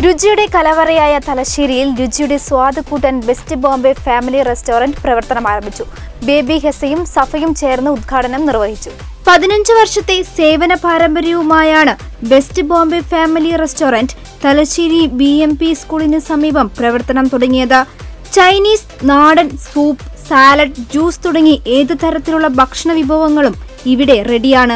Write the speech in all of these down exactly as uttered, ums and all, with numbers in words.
രുചിയുടെ കലവറയായ തലശ്ശേരിയിൽ രുചിയുടെ സ്വാദ് കൂട്ടാൻ ബെസ്റ്റ് ബോംബെ ഫാമിലി റെസ്റ്റോറന്റ് പ്രവർത്തനം ആരംഭിച്ചു. ബേബി ഹെസയും സഫയും ചേർന്ന് ഉദ്ഘാടനം നിർവഹിച്ചു. പതിനഞ്ച് വർഷത്തെ സേവന പാരമ്പര്യവുമായാണ് best Bombay family restaurant Thalassery B M P സ്കൂളിന് സമീപം പ്രവർത്തനം തുടങ്ങിയത്. ചൈനീസ്, നാടൻ, സൂപ്പ്, സാലഡ്, ജ്യൂസ് തുടങ്ങി ഏത് തരത്തിലുള്ള ഭക്ഷണ വിഭവങ്ങളും ഇവിടെ റെഡിയാണ്.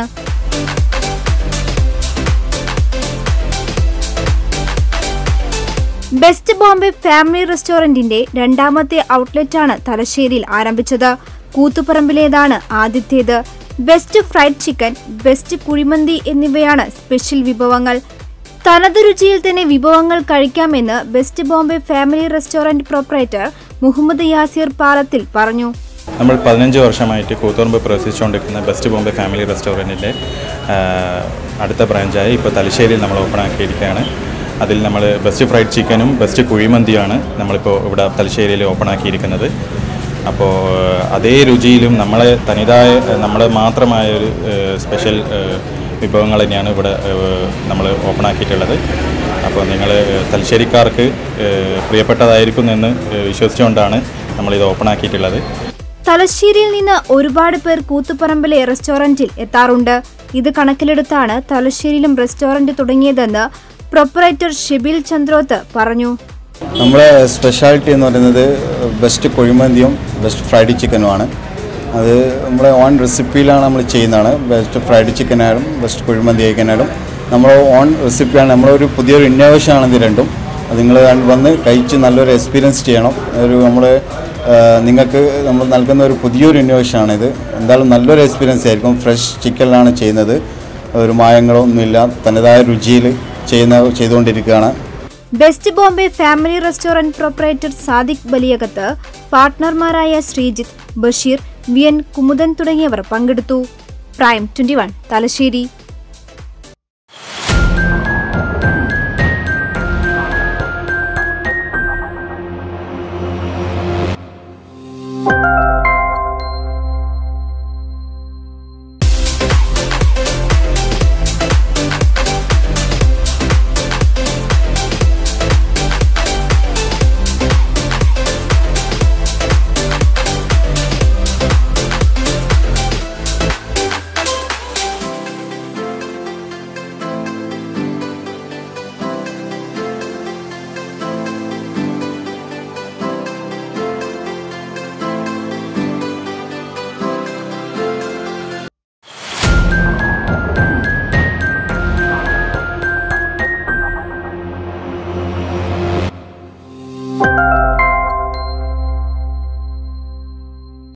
ബെസ്റ്റ് ബോംബെ ഫാമിലി റെസ്റ്റോറന്റിന്റെ രണ്ടാമത്തെ ഔട്ട്ലെറ്റാണ് തലശ്ശേരിയിൽ ആരംഭിച്ചത്. കൂത്തുപറമ്പിലേതാണ് ആദ്യത്തേത്. Best fried chicken, best kuzhimandi എന്നിവയാണ് സ്പെഷ്യൽ വിഭവങ്ങൾ. തനത് രുചിയിൽ തന്നെ വിഭവങ്ങൾ കഴിക്കാമെന്ന് best Bombay family restaurant proprietor Muhammad Yasir Palathil പറഞ്ഞു. നമ്മൾ പതിനഞ്ച് വർഷമായിട്ട് കൂത്തുപറമ്പ് പ്രവർത്തിച്ചുകൊണ്ടിരിക്കുന്ന ബെസ്റ്റ് ബോംബെ ഫാമിലി റെസ്റ്റോറൻറ്റിൻ്റെ അടുത്ത ബ്രാഞ്ചായി ഇപ്പോൾ തലശ്ശേരിയിൽ നമ്മൾ ഓപ്പൺ ആക്കിയിരിക്കുകയാണ്. അതിൽ നമ്മൾ ബെസ്റ്റ് ഫ്രൈഡ് ചിക്കനും ബെസ്റ്റ് കുഴിമന്തിയാണ് നമ്മളിപ്പോൾ ഇവിടെ തലശ്ശേരിയിൽ ഓപ്പൺ ആക്കിയിരിക്കുന്നത്. അപ്പോൾ അതേ രുചിയിലും നമ്മളെ തനിതായ നമ്മളെ മാത്രമായ ഒരു സ്പെഷ്യൽ വിഭവങ്ങൾ തന്നെയാണ് ഇവിടെ നമ്മൾ ഓപ്പൺ ആക്കിയിട്ടുള്ളത്. അപ്പോൾ നിങ്ങൾ തലശ്ശേരിക്കാർക്ക് പ്രിയപ്പെട്ടതായിരിക്കും എന്ന് വിശ്വസിച്ചുകൊണ്ടാണ് നമ്മളിത് ഓപ്പൺ ആക്കിയിട്ടുള്ളത്. തലശ്ശേരിയിൽ നിന്ന് ഒരുപാട് പേർ കൂത്തുപറമ്പിലെ റെസ്റ്റോറന്റിൽ എത്താറുണ്ട്. ഇത് കണക്കിലെടുത്താണ് തലശ്ശേരിയിലും റെസ്റ്റോറന്റ് തുടങ്ങിയതെന്ന് പ്രൊപ്പറേറ്റർ ഷിബിൽ ചന്ദ്രോത്ത് പറഞ്ഞു. നമ്മുടെ സ്പെഷ്യാലിറ്റി എന്ന് പറയുന്നത് ബെസ്റ്റ് കുഴിമന്തിയും ബെസ്റ്റ് ഫ്രൈഡ് ചിക്കനുമാണ്. അത് നമ്മുടെ ഓൺ റെസിപ്പിയിലാണ് നമ്മൾ ചെയ്യുന്നതാണ്. ബെസ്റ്റ് ഫ്രൈഡ് ചിക്കനായാലും ബെസ്റ്റ് കുഴിമന്തി കഴിക്കാനായാലും നമ്മൾ ഓൺ റെസിപ്പിയാണ്. നമ്മളൊരു പുതിയൊരു ഇന്നോവേഷനാണ് ഇത് രണ്ടും. അത് നിങ്ങൾ വന്ന് കഴിച്ച് നല്ലൊരു എക്സ്പീരിയൻസ് ചെയ്യണം. ഒരു നമ്മൾ നിങ്ങൾക്ക് നമ്മൾ നൽകുന്ന ഒരു പുതിയൊരു ഇന്നോവേഷനാണിത്. എന്തായാലും നല്ലൊരു എക്സ്പീരിയൻസ് ആയിരിക്കും. ഫ്രഷ് ചിക്കനിലാണ് ചെയ്യുന്നത്. ഒരു മായങ്ങളൊന്നുമില്ല, തനതായ രുചിയിൽ ചെയ്യുന്ന ചെയ്തുകൊണ്ടിരിക്കുകയാണ്. Best Bombay family restaurant proprietor Sadiq Baliyakath, പാർട്ട്ണർമാരായ ശ്രീജിത്ത്, ബഷീർ, വി എൻ കുമുദൻ തുടങ്ങിയവർ പങ്കെടുത്തു. Prime twenty one Thalassery.